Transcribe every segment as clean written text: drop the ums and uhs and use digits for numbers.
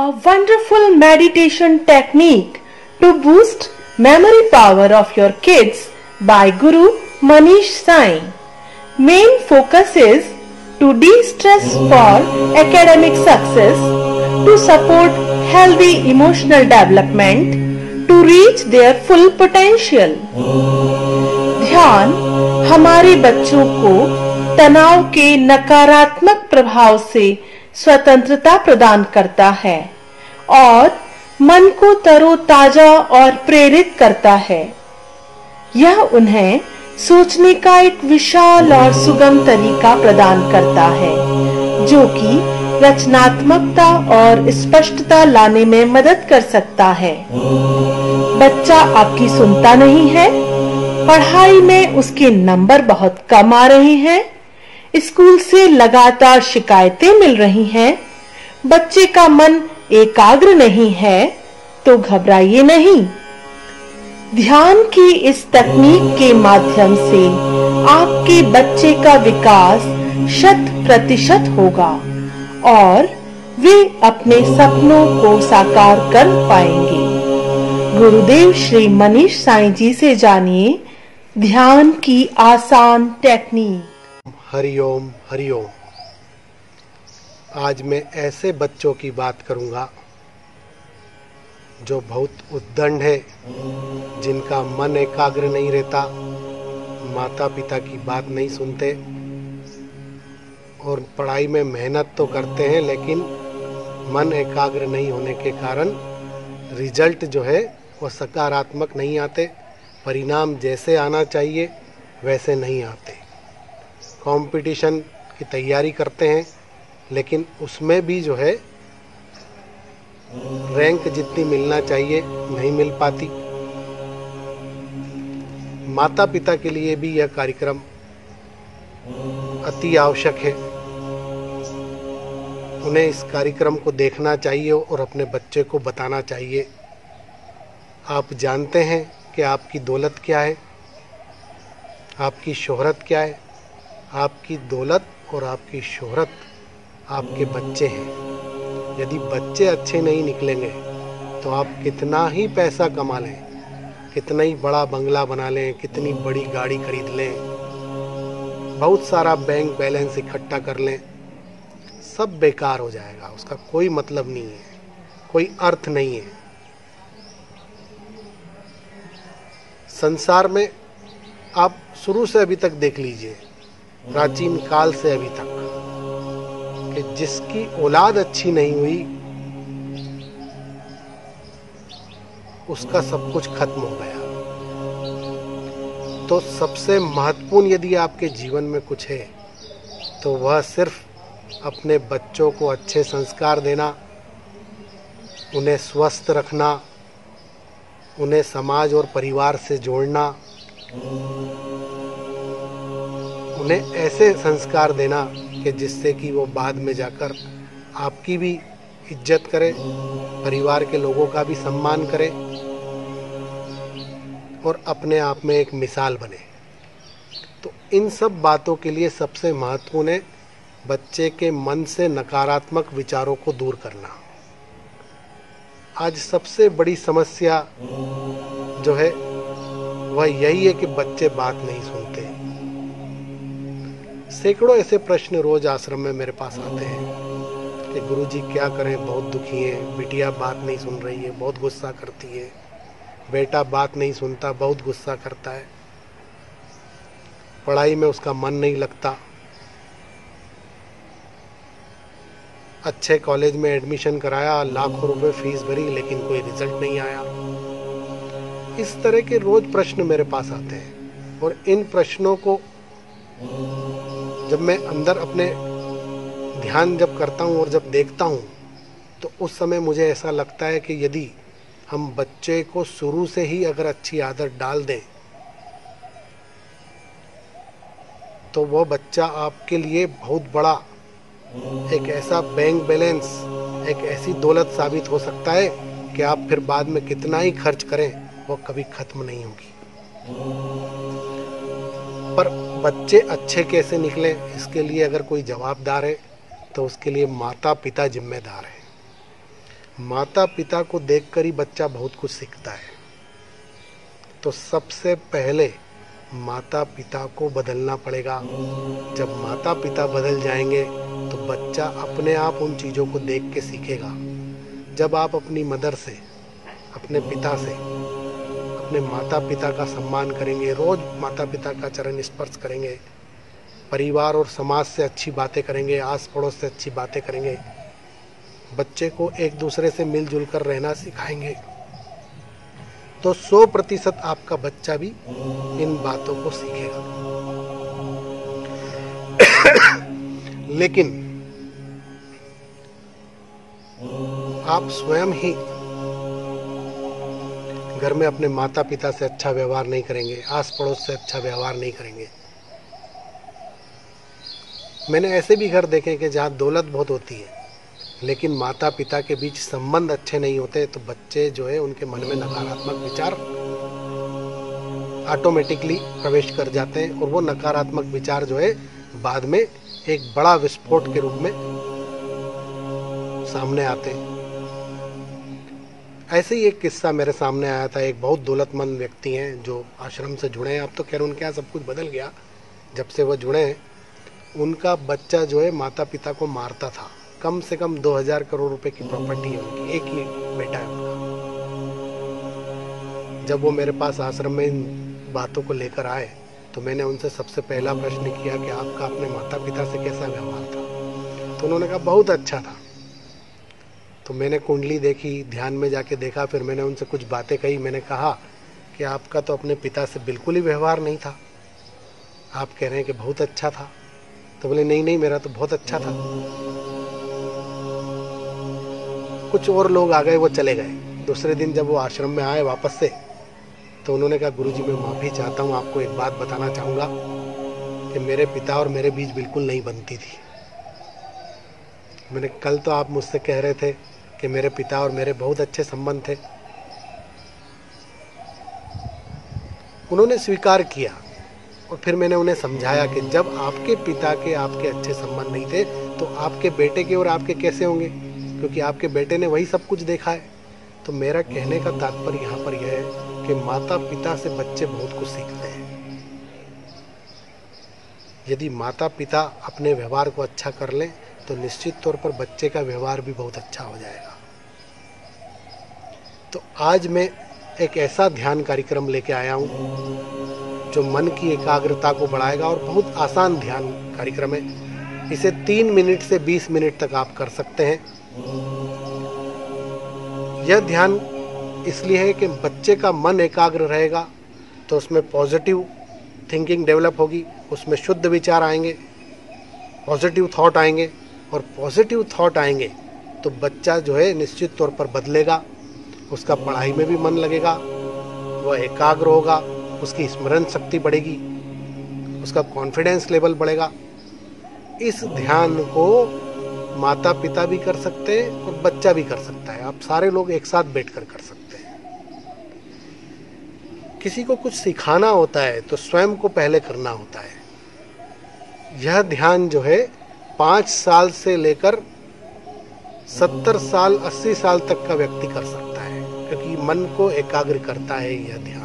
a wonderful meditation technique to boost memory power of your kids by Guru Manish Sai. Main focus is to de-stress for academic success, to support healthy emotional development, to reach their full potential. ध्यान हमारे बच्चों को तनाव के नकारात्मक प्रभाव से स्वतंत्रता प्रदान करता है और मन को तरोताजा और प्रेरित करता है। यह उन्हें सोचने का एक विशाल और सुगम तरीका प्रदान करता है, जो कि रचनात्मकता और स्पष्टता लाने में मदद कर सकता है। बच्चा आपकी सुनता नहीं है, पढ़ाई में उसके नंबर बहुत कम आ रहे हैं, स्कूल से लगातार शिकायतें मिल रही हैं, बच्चे का मन एकाग्र नहीं है, तो घबराइए नहीं। ध्यान की इस तकनीक के माध्यम से आपके बच्चे का विकास 100% होगा और वे अपने सपनों को साकार कर पाएंगे। गुरुदेव श्री मनीष साई जी से जानिए ध्यान की आसान टेक्निक। हरिओम हरिओम। आज मैं ऐसे बच्चों की बात करूंगा जो बहुत उद्दंड है, जिनका मन एकाग्र नहीं रहता, माता पिता की बात नहीं सुनते और पढ़ाई में मेहनत तो करते हैं, लेकिन मन एकाग्र नहीं होने के कारण रिजल्ट जो है वो सकारात्मक नहीं आते, परिणाम जैसे आना चाहिए वैसे नहीं आते। कंपटीशन की तैयारी करते हैं, लेकिन उसमें भी जो है रैंक जितनी मिलना चाहिए नहीं मिल पाती। माता पिता के लिए भी यह कार्यक्रम अति आवश्यक है। उन्हें इस कार्यक्रम को देखना चाहिए और अपने बच्चे को बताना चाहिए। आप जानते हैं कि आपकी दौलत क्या है, आपकी शोहरत क्या है। आपकी दौलत और आपकी शोहरत आपके बच्चे हैं। यदि बच्चे अच्छे नहीं निकलेंगे तो आप कितना ही पैसा कमा लें, कितना ही बड़ा बंगला बना लें, कितनी बड़ी गाड़ी खरीद लें, बहुत सारा बैंक बैलेंस इकट्ठा कर लें, सब बेकार हो जाएगा। उसका कोई मतलब नहीं है, कोई अर्थ नहीं है। संसार में आप शुरू से अभी तक देख लीजिए, प्राचीन काल से अभी तक, कि जिसकी औलाद अच्छी नहीं हुई उसका सब कुछ खत्म हो गया। तो सबसे महत्वपूर्ण यदि आपके जीवन में कुछ है तो वह सिर्फ अपने बच्चों को अच्छे संस्कार देना, उन्हें स्वस्थ रखना, उन्हें समाज और परिवार से जोड़ना, उन्हें ऐसे संस्कार देना कि जिससे कि वो बाद में जाकर आपकी भी इज्जत करे, परिवार के लोगों का भी सम्मान करे और अपने आप में एक मिसाल बने। तो इन सब बातों के लिए सबसे महत्वपूर्ण है बच्चे के मन से नकारात्मक विचारों को दूर करना। आज सबसे बड़ी समस्या जो है वह यही है कि बच्चे बात नहीं सुनते। सैकड़ों ऐसे प्रश्न रोज आश्रम में मेरे पास आते हैं कि गुरुजी क्या करें, बहुत दुखी हैं, बिटिया बात नहीं सुन रही है, बहुत गुस्सा करती है, बेटा बात नहीं सुनता, बहुत गुस्सा करता है, पढ़ाई में उसका मन नहीं लगता, अच्छे कॉलेज में एडमिशन कराया, लाखों रुपए फीस भरी, लेकिन कोई रिजल्ट नहीं आया। इस तरह के रोज प्रश्न मेरे पास आते हैं और इन प्रश्नों को जब मैं अंदर अपने ध्यान जब करता हूँ और जब देखता हूँ तो उस समय मुझे ऐसा लगता है कि यदि हम बच्चे को शुरू से ही अगर अच्छी आदत डाल दें तो वो बच्चा आपके लिए बहुत बड़ा एक ऐसा बैंक बैलेंस, एक ऐसी दौलत साबित हो सकता है कि आप फिर बाद में कितना ही खर्च करें वो कभी खत्म नहीं होगी। पर बच्चे अच्छे कैसे निकले, इसके लिए अगर कोई जवाबदार है तो उसके लिए माता पिता जिम्मेदार है। माता पिता को देखकर ही बच्चा बहुत कुछ सीखता है। तो सबसे पहले माता पिता को बदलना पड़ेगा। जब माता पिता बदल जाएंगे तो बच्चा अपने आप उन चीज़ों को देख के सीखेगा। जब आप अपनी मदर से, अपने पिता से, अपने माता पिता का सम्मान करेंगे, रोज़ माता पिता का चरण स्पर्श करेंगे, परिवार और समाज से अच्छी बातें करेंगे, आस पड़ोस से अच्छी बातें करेंगे, बच्चे को एक दूसरे से मिलजुल कर रहना सिखाएंगे, तो 100% आपका बच्चा भी इन बातों को सीखेगा। लेकिन आप स्वयं ही घर में अपने माता पिता से अच्छा व्यवहार नहीं करेंगे, आस पड़ोस से अच्छा व्यवहार नहीं करेंगे। मैंने ऐसे भी घर देखे कि जहाँ दौलत बहुत होती है लेकिन माता पिता के बीच संबंध अच्छे नहीं होते, तो बच्चे जो है उनके मन में नकारात्मक विचार ऑटोमेटिकली प्रवेश कर जाते हैं और वो नकारात्मक विचार जो है बाद में एक बड़ा विस्फोट के रूप में सामने आते हैं। ऐसे ही एक किस्सा मेरे सामने आया था। एक बहुत दौलतमंद व्यक्ति हैं जो आश्रम से जुड़े हैं। अब तो खैर उनके यहाँ सब कुछ बदल गया, जब से वो जुड़े हैं। उनका बच्चा जो है माता पिता को मारता था। कम से कम 2000 करोड़ रुपए की प्रॉपर्टी है उनकी, एक ही बेटा है उनका। जब वो मेरे पास आश्रम में इन बातों को लेकर आए तो मैंने उनसे सबसे पहला प्रश्न किया कि आपका अपने माता पिता से कैसा व्यवहार था। तो उन्होंने कहा बहुत अच्छा था। तो मैंने कुंडली देखी, ध्यान में जाके देखा, फिर मैंने उनसे कुछ बातें कही। मैंने कहा कि आपका तो अपने पिता से बिल्कुल ही व्यवहार नहीं था, आप कह रहे हैं कि बहुत अच्छा था। तो बोले नहीं नहीं, मेरा तो बहुत अच्छा था। कुछ और लोग आ गए, वो चले गए। दूसरे दिन जब वो आश्रम में आए वापस से, तो उन्होंने कहा गुरुजी मैं माफ़ी चाहता हूँ, आपको एक बात बताना चाहूँगा कि मेरे पिता और मेरे बीच बिल्कुल नहीं बनती थी। मैंने कल तो आप मुझसे कह रहे थे कि मेरे पिता और मेरे बहुत अच्छे संबंध थे। उन्होंने स्वीकार किया और फिर मैंने उन्हें समझाया कि जब आपके पिता के आपके अच्छे संबंध नहीं थे तो आपके बेटे के और आपके कैसे होंगे, क्योंकि आपके बेटे ने वही सब कुछ देखा है। तो मेरा कहने का तात्पर्य यहाँ पर यह है कि माता पिता से बच्चे बहुत कुछ सीखते हैं। यदि माता पिता अपने व्यवहार को अच्छा कर लें तो निश्चित तौर पर बच्चे का व्यवहार भी बहुत अच्छा हो जाएगा। तो आज मैं एक ऐसा ध्यान कार्यक्रम लेके आया हूँ जो मन की एकाग्रता को बढ़ाएगा और बहुत आसान ध्यान कार्यक्रम है। इसे 3 मिनट से 20 मिनट तक आप कर सकते हैं। यह ध्यान इसलिए है कि बच्चे का मन एकाग्र रहेगा तो उसमें पॉजिटिव थिंकिंग डेवलप होगी, उसमें शुद्ध विचार आएंगे, पॉजिटिव थॉट आएंगे, और पॉजिटिव थॉट आएंगे तो बच्चा जो है निश्चित तौर पर बदलेगा, उसका पढ़ाई में भी मन लगेगा, वह एकाग्र होगा, उसकी स्मरण शक्ति बढ़ेगी, उसका कॉन्फिडेंस लेवल बढ़ेगा। इस ध्यान को माता पिता भी कर सकते हैं और बच्चा भी कर सकता है। आप सारे लोग एक साथ बैठकर कर सकते हैं। किसी को कुछ सिखाना होता है तो स्वयं को पहले करना होता है। यह ध्यान जो है 5 साल से लेकर 70 साल 80 साल तक का व्यक्ति कर सकता है, क्योंकि मन को एकाग्र करता है यह ध्यान।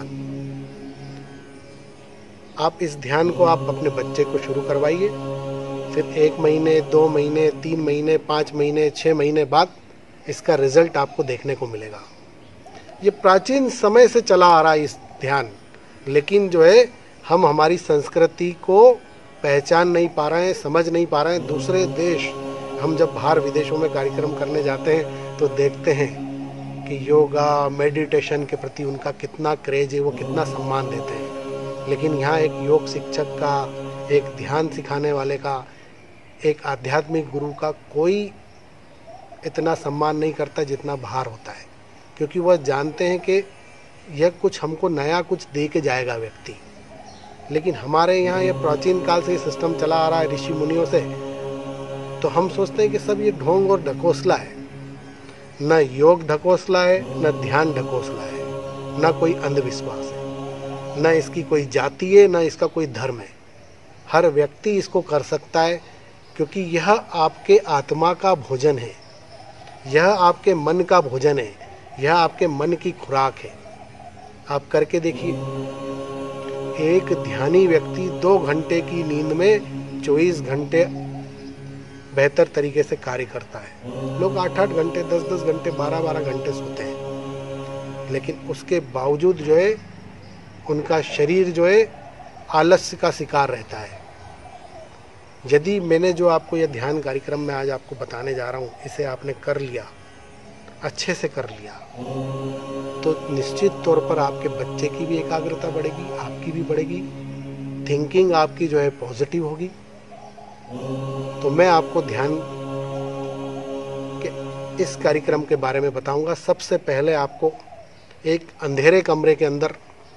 आप इस ध्यान को आप अपने बच्चे को शुरू करवाइए, फिर 1 महीने 2 महीने 3 महीने 5 महीने 6 महीने बाद इसका रिजल्ट आपको देखने को मिलेगा। ये प्राचीन समय से चला आ रहा है इस ध्यान, लेकिन जो है हम हमारी संस्कृति को पहचान नहीं पा रहे हैं, समझ नहीं पा रहे हैं। दूसरे देश, हम जब बाहर विदेशों में कार्यक्रम करने जाते हैं तो देखते हैं कि योगा मेडिटेशन के प्रति उनका कितना क्रेज है, वो कितना सम्मान देते हैं। लेकिन यहाँ एक योग शिक्षक का, एक ध्यान सिखाने वाले का, एक आध्यात्मिक गुरु का कोई इतना सम्मान नहीं करता जितना बाहर होता है, क्योंकि वह जानते हैं कि यह कुछ हमको नया कुछ दे के जाएगा व्यक्ति। लेकिन हमारे यहाँ यह प्राचीन काल से सिस्टम चला आ रहा है ऋषि मुनियों से, तो हम सोचते हैं कि सब ये ढोंग और ढकोसला है। न योग ढकोसला है, न ध्यान ढकोसला है, न कोई अंधविश्वास है, न इसकी कोई जाति है, न इसका कोई धर्म है। हर व्यक्ति इसको कर सकता है, क्योंकि यह आपके आत्मा का भोजन है। यह आपके मन का भोजन है, यह आपके मन की खुराक है। आप करके देखिए। एक ध्यानी व्यक्ति 2 घंटे की नींद में 24 घंटे बेहतर तरीके से कार्य करता है। लोग 8-8 घंटे, 10-10 घंटे, 12-12 घंटे सोते हैं, लेकिन उसके बावजूद जो है उनका शरीर जो है आलस्य का शिकार रहता है। यदि मैंने जो आपको यह ध्यान कार्यक्रम में आज आपको बताने जा रहा हूँ, इसे आपने कर लिया, अच्छे से कर लिया, तो निश्चित तौर पर आपके बच्चे की भी एकाग्रता बढ़ेगी, आपकी भी बढ़ेगी, थिंकिंग आपकी जो है पॉजिटिव होगी। तो मैं आपको ध्यान के इस कार्यक्रम के बारे में बताऊंगा। सबसे पहले आपको एक अंधेरे कमरे के अंदर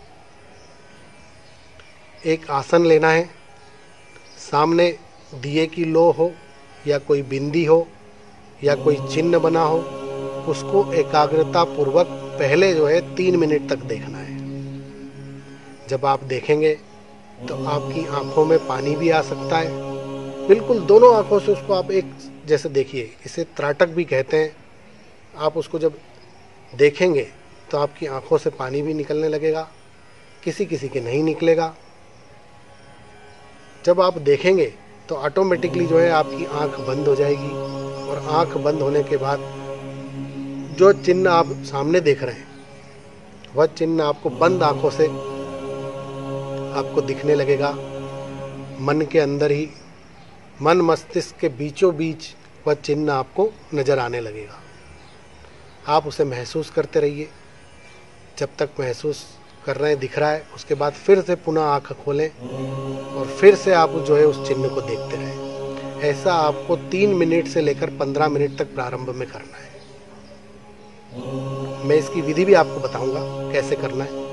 एक आसन लेना है। सामने दिए की लो हो या कोई बिंदी हो या कोई चिन्ह बना हो, उसको एकाग्रता पूर्वक पहले जो है 3 मिनट तक देखना है। जब आप देखेंगे तो आपकी आंखों में पानी भी आ सकता है। बिल्कुल दोनों आंखों से उसको आप एक जैसे देखिए। इसे त्राटक भी कहते हैं। आप उसको जब देखेंगे तो आपकी आंखों से पानी भी निकलने लगेगा, किसी किसी के नहीं निकलेगा। जब आप देखेंगे तो ऑटोमेटिकली जो है आपकी आंख बंद हो जाएगी, और आंख बंद होने के बाद जो चिन्ह आप सामने देख रहे हैं वह चिन्ह आपको बंद आंखों से आपको दिखने लगेगा। मन के अंदर ही, मन मस्तिष्क के बीचों बीच वह चिन्ह आपको नजर आने लगेगा। आप उसे महसूस करते रहिए। जब तक महसूस कर रहे हैं, दिख रहा है, उसके बाद फिर से पुनः आंख खोलें और फिर से आप जो है उस चिन्ह को देखते रहें। ऐसा आपको 3 मिनट से लेकर 15 मिनट तक प्रारंभ में करना है। मैं इसकी विधि भी आपको बताऊंगा कैसे करना है।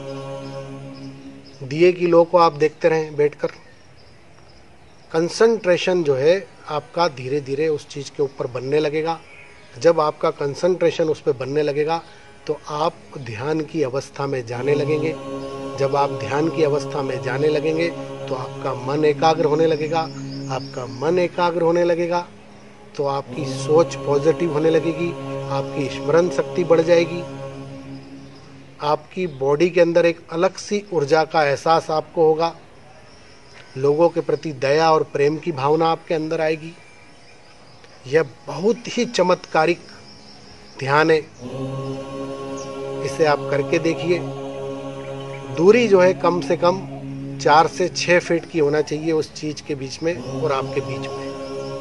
दिए की लो को आप देखते रहें बैठकर। कंसंट्रेशन जो है आपका धीरे धीरे उस चीज़ के ऊपर बनने लगेगा। जब आपका कंसंट्रेशन उस पर बनने लगेगा तो आप ध्यान की अवस्था में जाने लगेंगे। जब आप ध्यान की अवस्था में जाने लगेंगे तो आपका मन एकाग्र होने लगेगा। आपका मन एकाग्र होने लगेगा तो आपकी सोच पॉजिटिव होने लगेगी, आपकी स्मरण शक्ति बढ़ जाएगी, आपकी बॉडी के अंदर एक अलग सी ऊर्जा का एहसास आपको होगा, लोगों के प्रति दया और प्रेम की भावना आपके अंदर आएगी। यह बहुत ही चमत्कारिक ध्यान है। इसे आप करके देखिए। दूरी जो है कम से कम 4 से 6 फीट की होना चाहिए उस चीज के बीच में और आपके बीच में।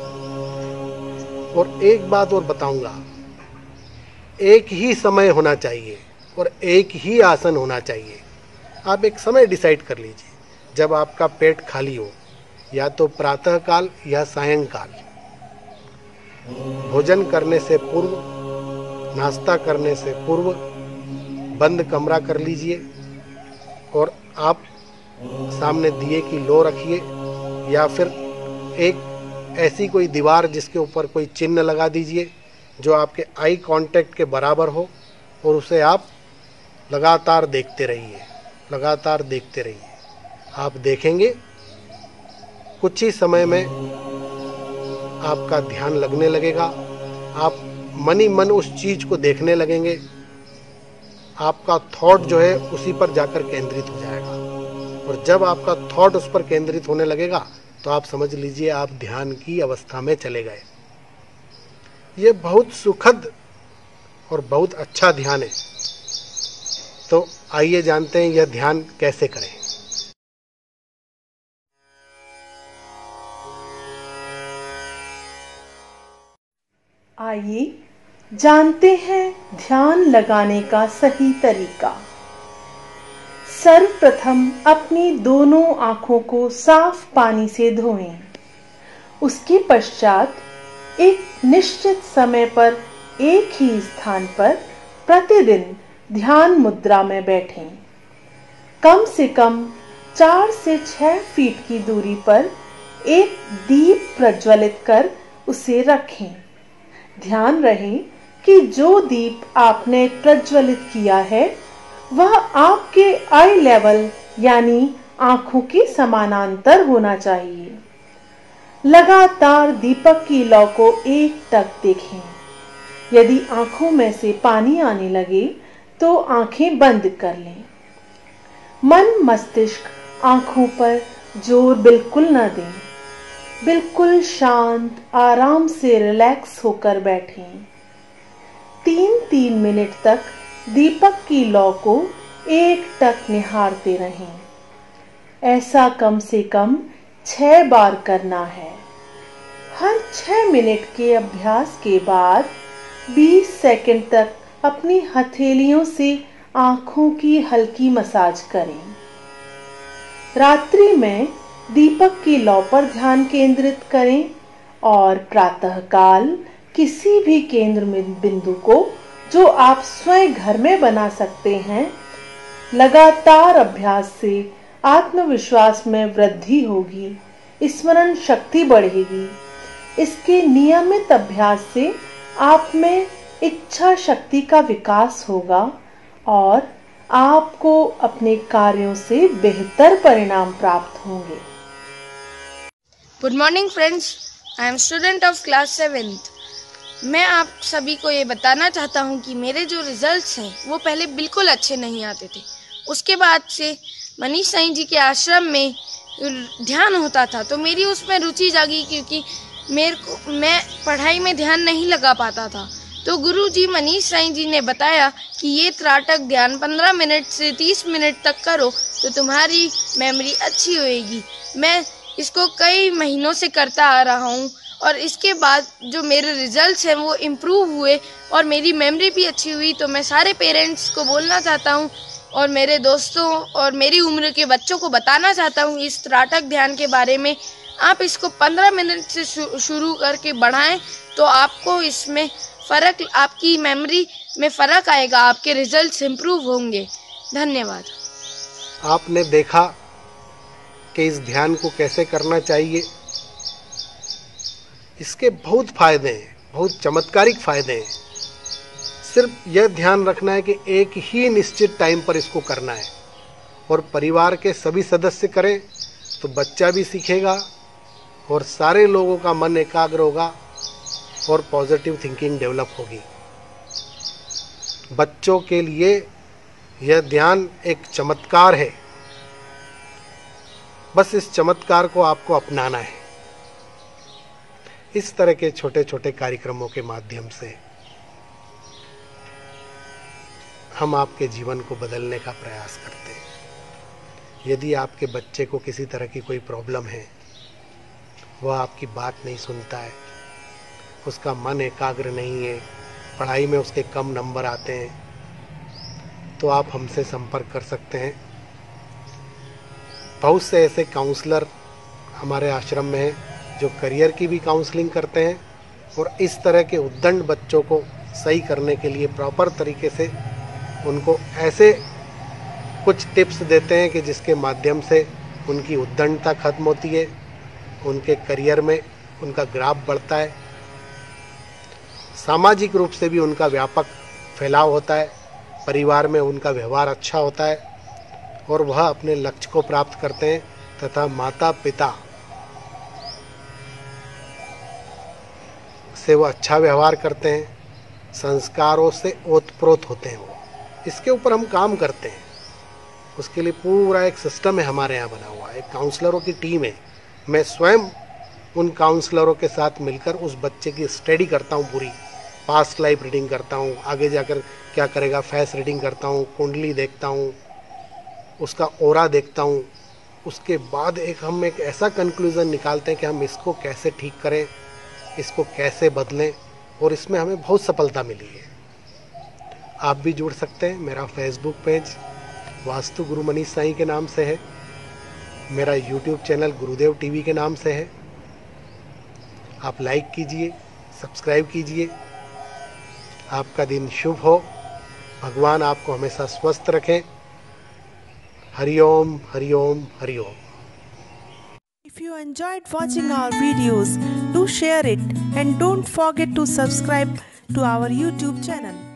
और एक बात और बताऊंगा, एक ही समय होना चाहिए और एक ही आसन होना चाहिए। आप एक समय डिसाइड कर लीजिए जब आपका पेट खाली हो, या तो प्रातः काल या सायंकाल। भोजन करने से पूर्व, नाश्ता करने से पूर्व बंद कमरा कर लीजिए और आप सामने दिए की लो रखिए, या फिर एक ऐसी कोई दीवार जिसके ऊपर कोई चिन्ह लगा दीजिए जो आपके आई कांटेक्ट के बराबर हो, और उसे आप लगातार देखते रहिए, लगातार देखते रहिए। आप देखेंगे कुछ ही समय में आपका ध्यान लगने लगेगा। आप मन ही मन उस चीज को देखने लगेंगे। आपका थॉट जो है उसी पर जाकर केंद्रित हो जाएगा, और जब आपका थॉट उस पर केंद्रित होने लगेगा तो आप समझ लीजिए आप ध्यान की अवस्था में चले गए। ये बहुत सुखद और बहुत अच्छा ध्यान है। तो आइए जानते हैं यह ध्यान कैसे करें। आइए जानते हैं ध्यान लगाने का सही तरीका। सर्वप्रथम अपनी दोनों आंखों को साफ पानी से धोएं। उसके पश्चात एक निश्चित समय पर एक ही स्थान पर प्रतिदिन ध्यान मुद्रा में बैठें। कम से कम 4 से 6 फीट की दूरी पर एक दीप प्रज्वलित कर उसे रखें। ध्यान रहे कि जो दीप आपने प्रज्वलित किया है वह आपके आई लेवल यानी आंखों के समानांतर होना चाहिए। लगातार दीपक की लौ को एक टक देखें। यदि आंखों में से पानी आने लगे तो आंखें बंद कर लें। मन मस्तिष्क आंखों पर जोर बिल्कुल न दें। बिल्कुल शांत आराम से रिलैक्स होकर बैठें। 3-3 मिनट तक दीपक की लौ को एकटक निहारते रहें। ऐसा कम से कम 6 बार करना है। हर 6 मिनट के अभ्यास के बाद 20 सेकंड तक अपनी हथेलियों से आंखों की हल्की मसाज करें। रात्रि में दीपक की लौ पर ध्यान केंद्रित करें और प्रातःकाल किसी भी केंद्र बिंदु को जो आप स्वयं घर में बना सकते हैं। लगातार अभ्यास से आत्मविश्वास में वृद्धि होगी, स्मरण शक्ति बढ़ेगी। इसके नियमित अभ्यास से आप में इच्छा शक्ति का विकास होगा और आपको अपने कार्यों से बेहतर परिणाम प्राप्त होंगे। Good morning friends, I am student of class 7th। मैं आप सभी को ये बताना चाहता हूँ कि मेरे जो रिजल्ट्स हैं वो पहले बिल्कुल अच्छे नहीं आते थे। उसके बाद से मनीष साईं जी के आश्रम में ध्यान होता था तो मेरी उसमें रुचि जागी, क्योंकि मैं पढ़ाई में ध्यान नहीं लगा पाता था। तो गुरुजी मनीष साईं जी ने बताया कि ये त्राटक ध्यान 15 मिनट से 30 मिनट तक करो तो तुम्हारी मेमोरी अच्छी होएगी। मैं इसको कई महीनों से करता आ रहा हूँ और इसके बाद जो मेरे रिजल्ट्स हैं वो इम्प्रूव हुए और मेरी मेमोरी भी अच्छी हुई। तो मैं सारे पेरेंट्स को बोलना चाहता हूँ और मेरे दोस्तों और मेरी उम्र के बच्चों को बताना चाहता हूँ इस त्राटक ध्यान के बारे में। आप इसको 15 मिनट से शुरू करके बढ़ाएं तो आपको इसमें फ़र्क, आपकी मेमोरी में फ़र्क आएगा, आपके रिजल्ट्स इम्प्रूव होंगे। धन्यवाद। आपने देखा कि इस ध्यान को कैसे करना चाहिए। इसके बहुत फायदे हैं, बहुत चमत्कारिक फायदे हैं। सिर्फ यह ध्यान रखना है कि एक ही निश्चित टाइम पर इसको करना है और परिवार के सभी सदस्य करें तो बच्चा भी सीखेगा और सारे लोगों का मन एकाग्र होगा और पॉजिटिव थिंकिंग डेवलप होगी। बच्चों के लिए यह ध्यान एक चमत्कार है। बस इस चमत्कार को आपको अपनाना है। इस तरह के छोटे छोटे कार्यक्रमों के माध्यम से हम आपके जीवन को बदलने का प्रयास करते हैं। यदि आपके बच्चे को किसी तरह की कोई प्रॉब्लम है, वह आपकी बात नहीं सुनता है, उसका मन एकाग्र नहीं है, पढ़ाई में उसके कम नंबर आते हैं, तो आप हमसे संपर्क कर सकते हैं। बहुत से ऐसे काउंसलर हमारे आश्रम में हैं जो करियर की भी काउंसलिंग करते हैं और इस तरह के उद्दंड बच्चों को सही करने के लिए प्रॉपर तरीके से उनको ऐसे कुछ टिप्स देते हैं कि जिसके माध्यम से उनकी उद्दंडता खत्म होती है, उनके करियर में उनका ग्राफ बढ़ता है, सामाजिक रूप से भी उनका व्यापक फैलाव होता है, परिवार में उनका व्यवहार अच्छा होता है और वह अपने लक्ष्य को प्राप्त करते हैं तथा माता पिता से वो अच्छा व्यवहार करते हैं, संस्कारों से ओतप्रोत होते हैं। वो इसके ऊपर हम काम करते हैं। उसके लिए पूरा एक सिस्टम है हमारे यहाँ बना हुआ है, एक काउंसलरों की टीम है। मैं स्वयं उन काउंसलरों के साथ मिलकर उस बच्चे की स्टडी करता हूँ, पूरी पास्ट लाइफ रीडिंग करता हूँ, आगे जाकर क्या करेगा फेस रीडिंग करता हूँ, कुंडली देखता हूँ, उसका ऑरा देखता हूँ। उसके बाद हम एक ऐसा कंक्लूज़न निकालते हैं कि हम इसको कैसे ठीक करें, इसको कैसे बदलें, और इसमें हमें बहुत सफलता मिली है। आप भी जुड़ सकते हैं। मेरा फेसबुक पेज वास्तु गुरु मनीष साईं के नाम से है, मेरा यूट्यूब चैनल गुरुदेव टीवी के नाम से है। आप लाइक कीजिए, सब्सक्राइब कीजिए। आपका दिन शुभ हो। भगवान आपको हमेशा स्वस्थ रखें। Hariom Hariom Hariom. If you enjoyed watching our videos, do share it and don't forget to subscribe to our YouTube channel.